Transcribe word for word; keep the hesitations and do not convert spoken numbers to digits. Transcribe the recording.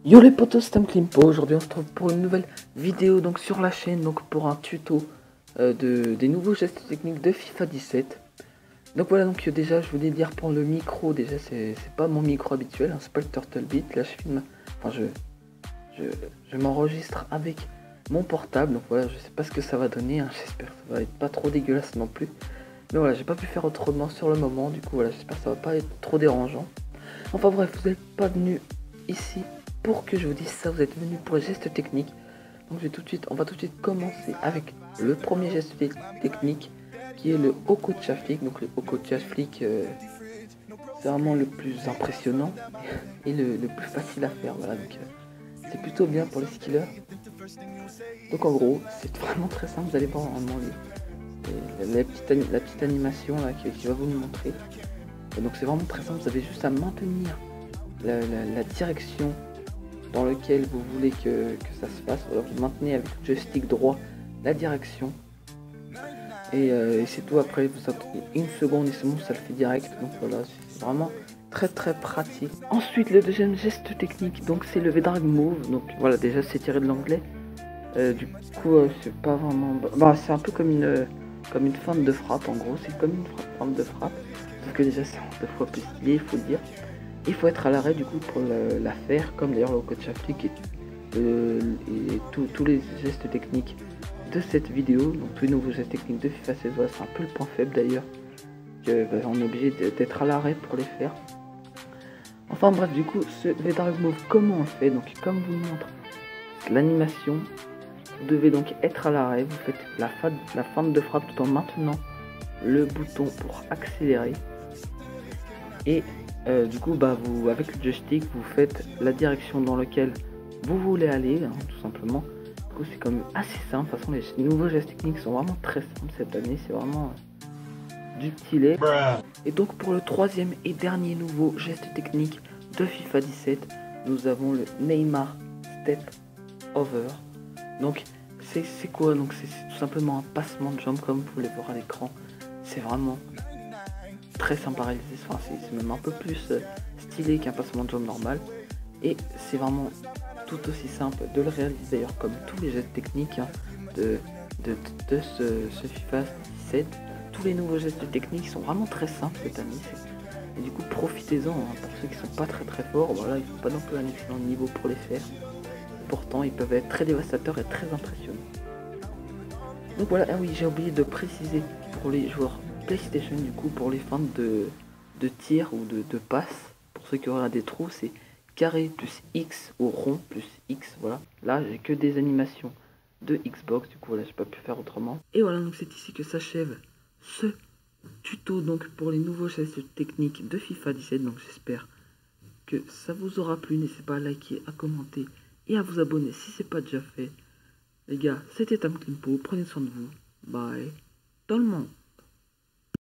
Yo les potos, c'est Tam Klimpo. Aujourd'hui on se retrouve pour une nouvelle vidéo donc sur la chaîne, donc pour un tuto euh, de, des nouveaux gestes techniques de FIFA dix-sept. Donc voilà, donc déjà je voulais dire pour le micro, déjà c'est pas mon micro habituel, hein, c'est pas le Turtle Beat. Là je filme, enfin je, je, je m'enregistre avec mon portable, donc voilà, je sais pas ce que ça va donner, hein, j'espère que ça va être pas trop dégueulasse non plus. Mais voilà, j'ai pas pu faire autrement sur le moment, du coup voilà, j'espère que ça va pas être trop dérangeant. Enfin bref, vous n'êtes pas venu ici pour que je vous dise ça, vous êtes venu pour les gestes techniques. Donc je vais tout de suite, on va tout de suite commencer avec le premier geste technique qui est le Okocha Flick. Donc le Okocha Flick, euh, c'est vraiment le plus impressionnant et le, le plus facile à faire. Voilà, donc euh, c'est plutôt bien pour les skillers. Donc en gros, c'est vraiment très simple, vous allez voir vraiment les, les, la, petite, la petite animation là qui, qui va vous le montrer. Et donc c'est vraiment très simple, vous avez juste à maintenir la, la, la direction dans lequel vous voulez que, que ça se passe. Alors vous maintenez avec le joystick droit la direction et, euh, et c'est tout. Après vous attendez une seconde et c'est bon, ça le fait direct. Donc voilà, c'est vraiment très très pratique. Ensuite le deuxième geste technique, donc c'est le V-Drag Move. Donc voilà, déjà c'est tiré de l'anglais, euh, du coup euh, c'est pas vraiment, bah, c'est un peu comme une euh, comme une feinte de frappe. En gros c'est comme une feinte de frappe, sauf que déjà c'est deux fois plus stylé, il faut le dire. Il faut être à l'arrêt du coup pour le, la faire, comme d'ailleurs le Okocha Flick et, euh, et tous les gestes techniques de cette vidéo. Donc tous les nouveaux gestes techniques de FIFA seize, voilà, c'est un peu le point faible d'ailleurs, que bah, on est obligé d'être à l'arrêt pour les faire. Enfin bref, du coup ce V-Drag Move, comment on le fait? Donc comme vous montre l'animation, vous devez donc être à l'arrêt, vous faites la, la feinte de frappe tout en maintenant le bouton pour accélérer. Et Euh, du coup, bah, vous, avec le joystick, vous faites la direction dans laquelle vous voulez aller, hein, tout simplement. Du coup, c'est quand même assez simple. De toute façon, les nouveaux gestes techniques sont vraiment très simples cette année. C'est vraiment euh, du petit lait. Et donc, pour le troisième et dernier nouveau geste technique de FIFA dix-sept, nous avons le Neymar Step Over. Donc, c'est quoi? Donc, c'est tout simplement un passement de jambes, comme vous pouvez le voir à l'écran. C'est vraiment très sympa à réaliser, enfin, c'est même un peu plus euh, stylé qu'un passement de jambe normal, et c'est vraiment tout aussi simple de le réaliser d'ailleurs comme tous les gestes techniques hein, de, de, de, de ce, ce FIFA dix-sept. Tous les nouveaux gestes techniques sont vraiment très simples cette année, et du coup profitez-en hein, pour ceux qui sont pas très très forts. Voilà, ils n'ont pas non plus un excellent niveau pour les faire, pourtant ils peuvent être très dévastateurs et très impressionnants. Donc voilà, ah oui, j'ai oublié de préciser pour les joueurs PlayStation, du coup, pour les feintes de, de tir ou de, de passe, pour ceux qui auraient des trous, c'est carré plus X ou rond plus X. Voilà, là j'ai que des animations de Xbox, du coup voilà, j'ai pas pu faire autrement. Et voilà, donc c'est ici que s'achève ce tuto donc pour les nouveaux gestes techniques de FIFA dix-sept. Donc j'espère que ça vous aura plu. N'hésitez pas à liker, à commenter et à vous abonner si c'est pas déjà fait. Les gars, c'était Tam Klimpo, prenez soin de vous. Bye. Dans le monde.